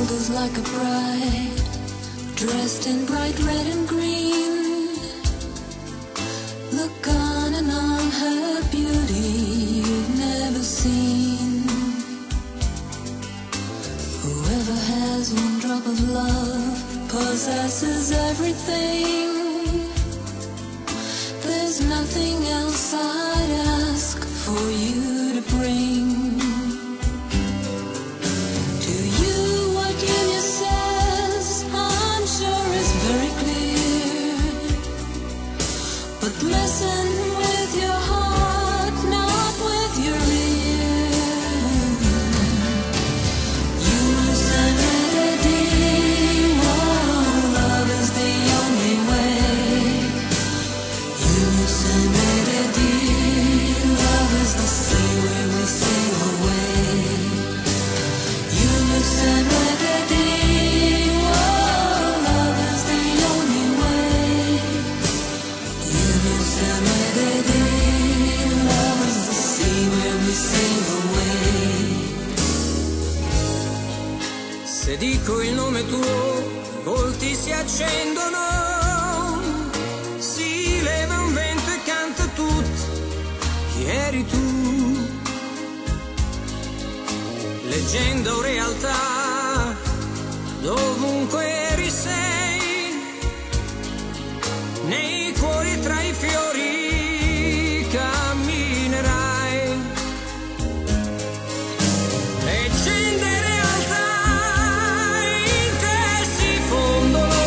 world is like a bride, dressed in bright red and green. Look on and on her beauty you've never seen. Whoever has one drop of love possesses everything. There's nothing else I'd ask for you to bring. To you what Julia says, I'm sure is very clear. But listen with your heart, not with your ear. Use a melody, oh, love is the only way. Use a melody, love is the sea where we sail away. Use a melody, oh, love is the only way. Use a melody, love is the sea where we sail away. Se dico il nome tuo, i volti si accendono, si leva un vento e canta tutto. Chi eri tu? Leggenda o realtà, dovunque eri sei, nei cuori tra i fiori camminerai. Leggenda e realtà in te si fondono,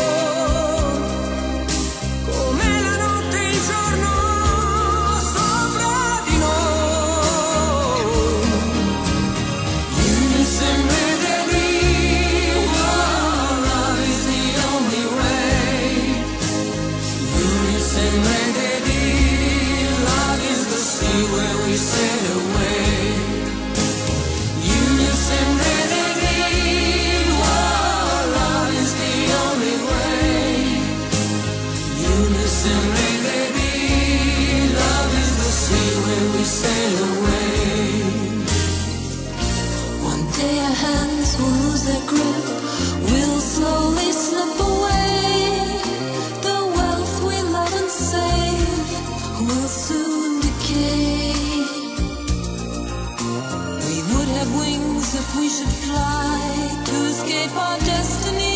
come la notte e il giorno sopra di noi. Unison melody, oh, love is the only way. Unison melody, love is the sea where we sail away. Unison melody, oh, love is the only way. Unison melody, love is the sea where we sail away. One day our hands will lose their grip, we'll slowly slip away. The wealth we love and save will soon decay. We would have wings if we should fly to escape our destiny.